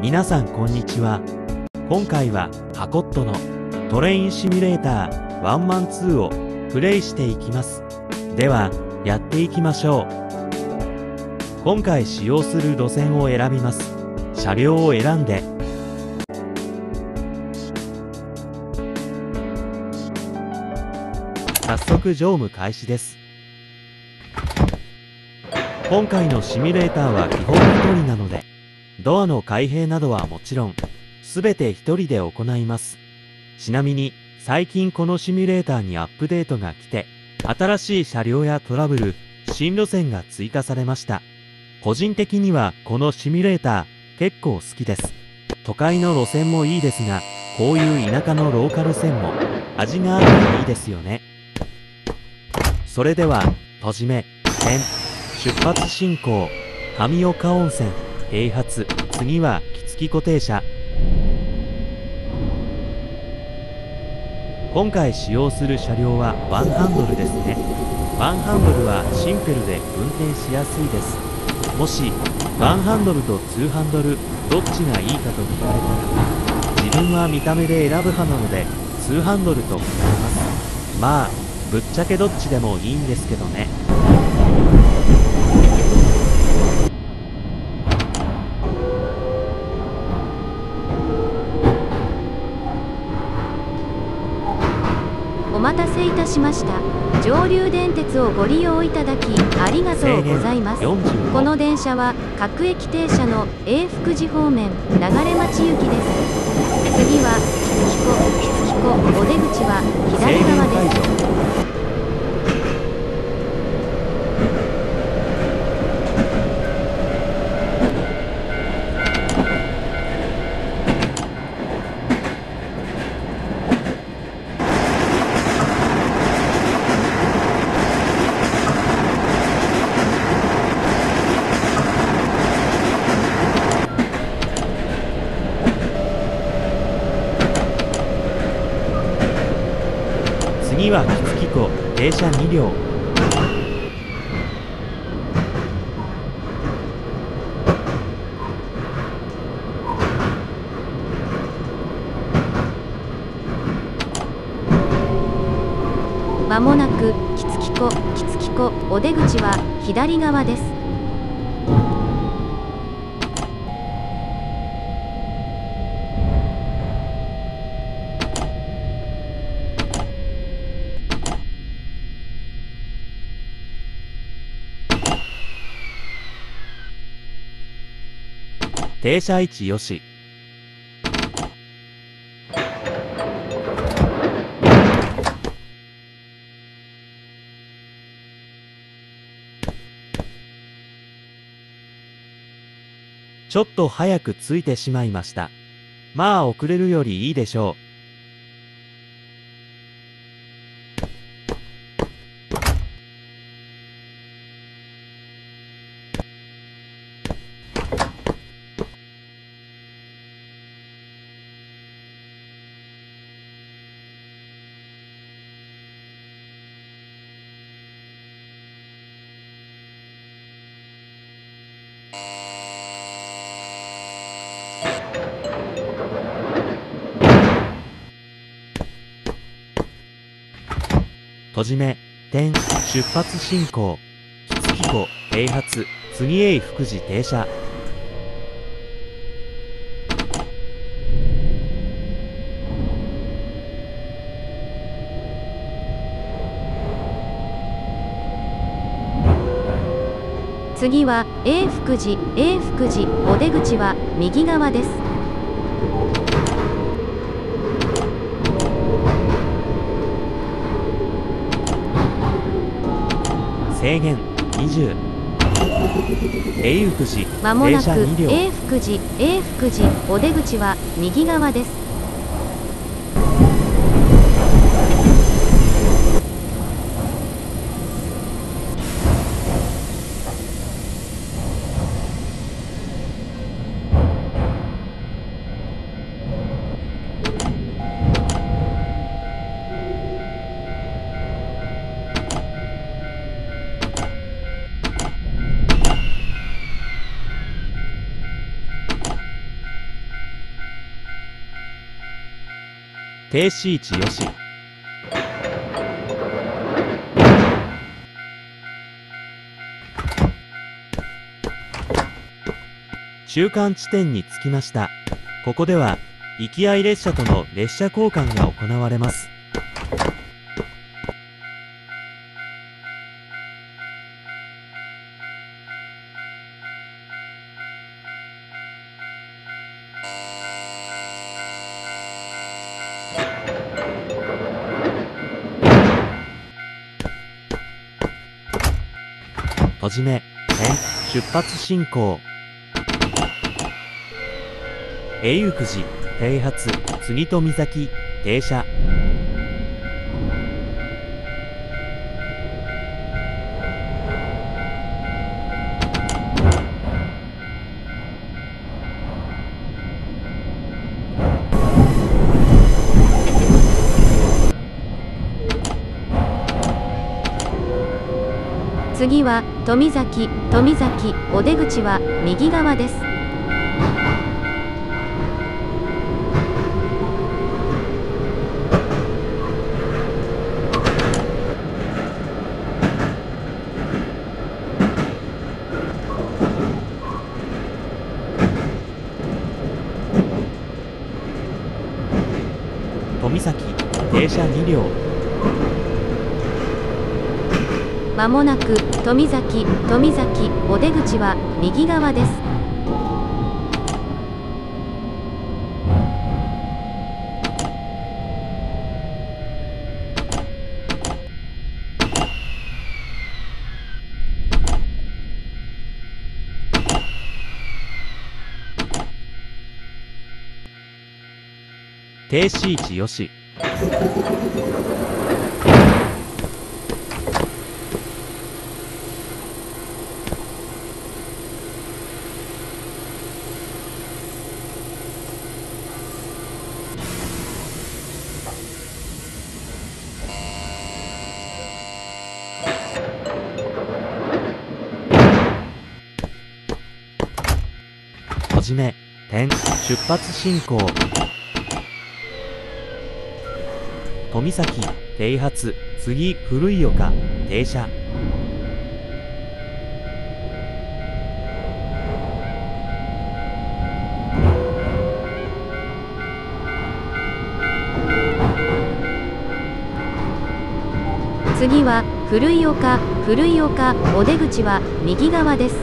皆さんこんにちは。今回はハコットのトレインシミュレーターワンマン2をプレイしていきます。ではやっていきましょう。今回使用する路線を選びます。車両を選んで早速乗務開始です。今回のシミュレーターは基本1人なので、ドアの開閉などはもちろん全て1人で行います。ちなみに最近このシミュレーターにアップデートが来て、新しい車両やトラブル、新路線が追加されました。個人的にはこのシミュレーター結構好きです。都会の路線もいいですが、こういう田舎のローカル線も味があっていいですよね。それでは閉じ目、点、出発進行、上岡温泉、併発、次は木付固定車。今回使用する車両はワンハンドルですね。ワンハンドルはシンプルで運転しやすいです。もしワンハンドルとツーハンドルどっちがいいかと聞かれたら、自分は見た目で選ぶ派なのでツーハンドルと答えます。まあぶっちゃけどっちでもいいんですけどね。 お待たせいたしました。上流電鉄をご利用いただきありがとうございます。この電車は各駅停車の永福寺方面流町行きです。次は木付お出口は左側です。 次は木付湖、停車2両。 まもなく木付湖お出口は左側です。 停車位置よし。ちょっと早く着いてしまいました。まあ遅れるよりいいでしょう。閉じ目、点、出発進行、木付湖、併発、次永福寺停車。 次は永福寺お出口は右側です。 制限20。永福寺まもなく停車2両。 永福寺お出口は右側です。 停止位置よし。中間地点に着きました。ここでは行き合い列車との列車交換が行われます。閉じ目、出発進行。永福寺、停発、杉戸岬、停車。 次は富崎、お出口は右側です。 富崎、停車2両。 まもなく富崎、お出口は右側です。 停止位置よし。閉じ目、出発進行。富崎、停発、次古い丘、停車。 次は古い丘、お出口は右側です。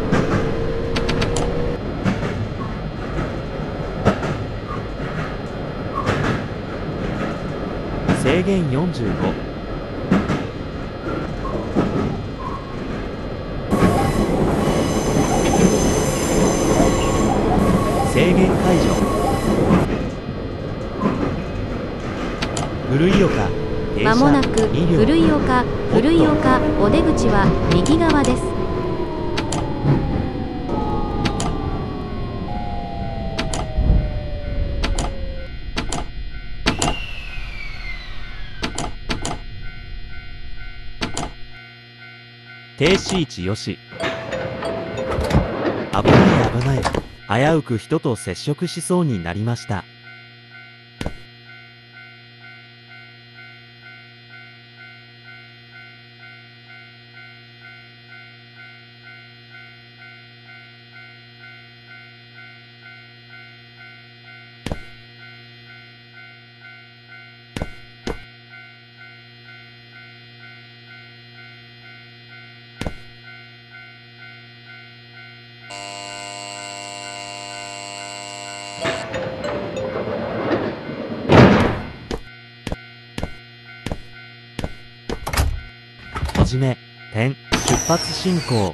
制限45。制限解除。古い丘、停車まもなく 2両。 古い丘、お出口は右側です。 停止位置よし。危ない。危うく人と接触しそうになりました。閉じ目、出発進行。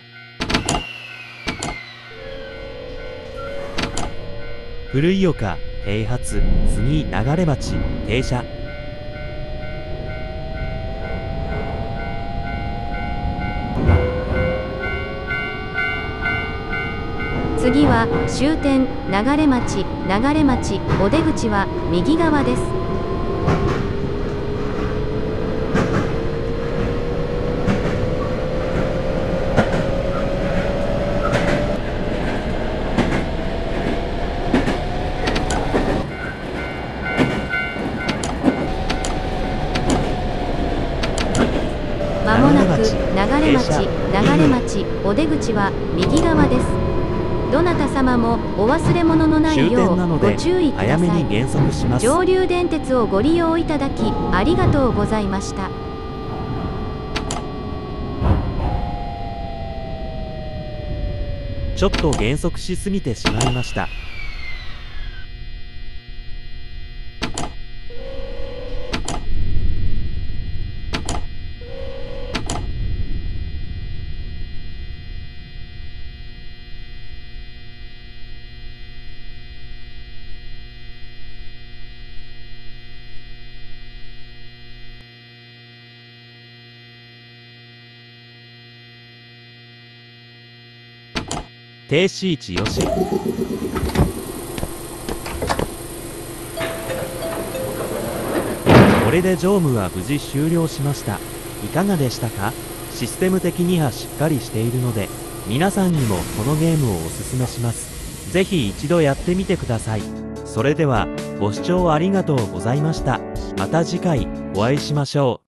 古い丘、停発、次流町、停車。 次は終点流町、お出口は右側です。 流れ町お出口は右側です。どなた様もお忘れ物のない終ようご点なので注意くだ早めさい。 に減速します。 上流電鉄をご利用いただきありがとうございました。 ちょっと減速しすぎてしまいました。停止位置よし。これで乗務は無事終了しました。いかがでしたか？システム的にはしっかりしているので、皆さんにもこのゲームをおすすめします。ぜひ一度やってみてください。それでは、ご視聴ありがとうございました。また次回お会いしましょう。